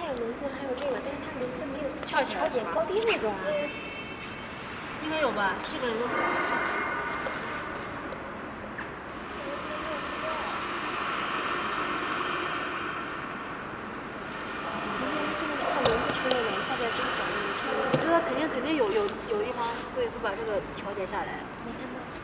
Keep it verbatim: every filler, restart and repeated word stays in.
有轮子，还有这个，但是它轮子没有翘起来调节高低那个啊。 应该有吧？这个有四十。 现在就看轮子抽了的，下边这个脚也没抽了。 我觉得肯定肯定有有有一方会会把这个调节下来。 没看到。